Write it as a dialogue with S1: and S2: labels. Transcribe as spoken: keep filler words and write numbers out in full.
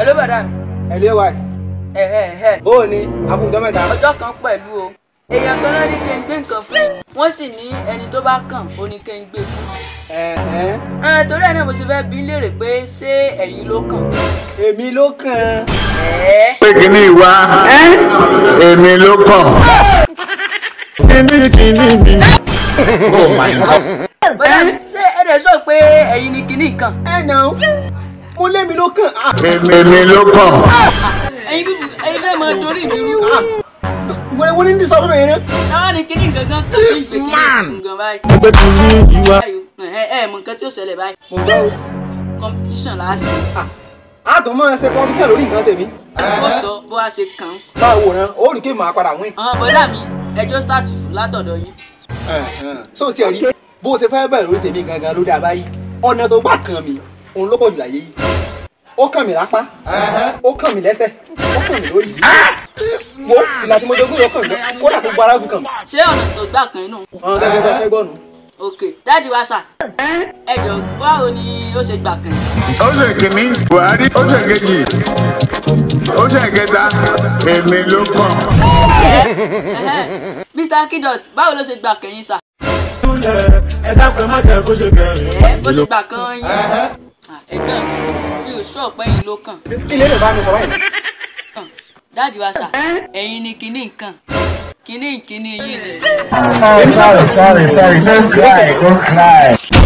S1: Hello bàdá mi.
S2: Hello wa.
S1: Ẹ ẹ ẹ.
S2: Bó ni àkùnjọ mẹ́ta.
S1: Ọjọ́ kan pẹ̀lú o. Èèyàn kan náà ní kí n gbé nǹkan fún. Wọ́n sì ní ẹni tó bá kàn ó ní kí n gbé fún.
S2: Ẹ ẹ.
S1: Ẹ torí ẹ̀ náà mo ti fẹ́ bi léèrè pé ṣé ẹ̀yin ló kàn?
S2: Èmi ló kàn.
S1: Ẹ.
S3: Pé kìíní ìwà èmi ló kàn. Kíní kíní mi. Oh my God.
S1: Bàdá mi ṣé ẹ dẹ̀ sọ pé ẹ̀yin ni kinní kan?
S2: Ẹ nà ó. Mo lé mi ló kàn.
S3: Èmi ló kàn.
S1: Ẹ̀yin bíbù ẹ̀yin fẹ́ mọ torí mi rú.
S2: Wọ́n wọ́n ní disturb mi yẹn.
S1: Àwọn ni kinní gangan kan ní ìgbé kinní gangan báyìí.
S3: Mo pé kíní ìwà.
S1: Ẹ ẹ mọ nǹkan tí ó ṣẹlẹ̀ báyìí.
S2: Mo gbọ́ o.
S1: Competition láàsì.
S2: A tún máa ṣe competition lórí nǹkan tèmi.
S1: Ó sọ bó a ṣe kàn án.
S2: Báwo rán o rí kí màá padà win.
S1: Àwọn bọ́dà mi ẹjọ́ start látọ̀dọ̀ yín.
S2: So ti ẹ rí bó o ti fẹ́ bẹ̀rẹ̀ lórí tèmi gangan ló dá báyìí. Ọ̀nà tó gbà kàn mí òun ló pọ̀ jù láyé yìí. Ó kàn mí lápá, ó kàn mí lẹ́sẹ̀, ó kàn mí lórí. Mo ìlà tí mo jogún yọ kàn mí kódà gbogbo ara fi kàn mí.
S1: Ṣé ọ̀nà tó gbà kan inú?
S2: Ọ̀nà tó gbà fẹ́ gbọ́nu.
S1: Ok, dáàdi wa sà. Ẹ jọ báwo ni ó ṣe gbà kan?
S3: Ó ṣe kìíní Buhari, ó ṣe kejì, ó ṣe kẹta, èmi ló kàn.
S1: Mister Qdot, báwo ló ṣe gbà kan yín sà?
S4: Ẹ dákun má jẹ́ kó ṣe kẹrin.
S1: Ẹ bó ṣe gbà kan yín. Ẹ̀gbọ́n mi ò sọ pé yín ló kàn.
S2: Kí lè lè bá mi sọ báyìí?
S1: Dáàdi wa sà, ẹ̀yin ni kinní nǹkan. Kinní kinní yín ni.
S4: Sorry, sorry, sorry. Don't cry, don't cry.